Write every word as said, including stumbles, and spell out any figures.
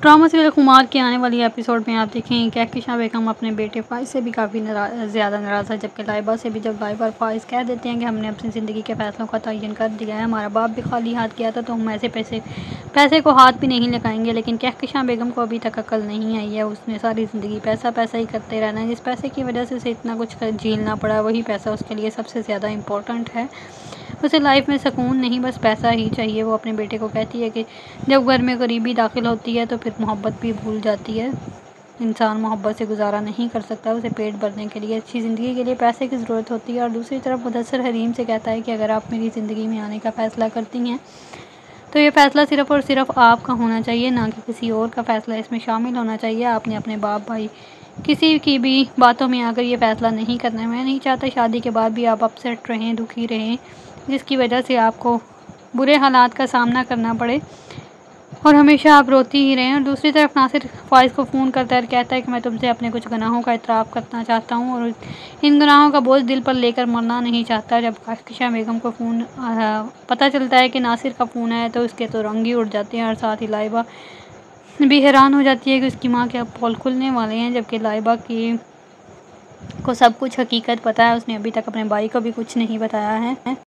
Drama serial खुमार के आने वाली एपिसोड में आप देखें कहकशां बेगम अपने बेटे फ़ाइज़ से भी काफ़ी ज़्यादा नाराज़ है, जबकि लाइबा से भी जब लाइबा और फ़ाइज़ कह देते हैं कि हमने अपनी ज़िंदगी के फ़ैसलों का तयन कर दिया है, हमारा बाप भी खाली हाथ गया था तो हम ऐसे पैसे पैसे को हाथ भी नहीं लगाएंगे। लेकिन कहकशां बेगम को अभी तक अकल नहीं आई है, उसने सारी ज़िंदगी पैसा पैसा ही करते रहना है। जिस पैसे की वजह से उसे इतना कुछ झेलना पड़ा, वही पैसा उसके लिए सबसे ज़्यादा इम्पोर्टेंट है। उसे लाइफ में सुकून नहीं, बस पैसा ही चाहिए। वो अपने बेटे को कहती है कि जब घर में गरीबी दाखिल होती है तो फिर मोहब्बत भी भूल जाती है। इंसान मोहब्बत से गुजारा नहीं कर सकता, उसे पेट भरने के लिए, अच्छी ज़िंदगी के लिए पैसे की ज़रूरत होती है। और दूसरी तरफ मुदस्सिर हरीम से कहता है कि अगर आप मेरी ज़िंदगी में आने का फ़ैसला करती हैं तो ये फ़ैसला सिर्फ़ और सिर्फ आपका होना चाहिए, ना कि किसी और का फ़ैसला इसमें शामिल होना चाहिए। आपने अपने बाप भाई किसी की भी बातों में आकर ये फ़ैसला नहीं करना है। मैं नहीं चाहता शादी के बाद भी आप अपसेट रहें, दुखी रहें, जिसकी वजह से आपको बुरे हालात का सामना करना पड़े और हमेशा आप रोती ही रहें। और दूसरी तरफ नासिर फ़ाइज़ को फ़ोन करता है और कहता है कि मैं तुमसे अपने कुछ गुनाहों का इतराफ़ करना चाहता हूँ और इन गुनाहों का बोझ दिल पर लेकर मरना नहीं चाहता। जब कहकशां बेगम को फ़ोन पता चलता है कि नासिर का फ़ोन आया तो उसके तो रंग ही उड़ जाते हैं और साथ ही लाइबा भी हैरान हो जाती है कि उसकी माँ के अब पोल खुलने वाले हैं, जबकि लाइबा की को सब कुछ हकीकत पता है। उसने अभी तक अपने भाई को भी कुछ नहीं बताया है।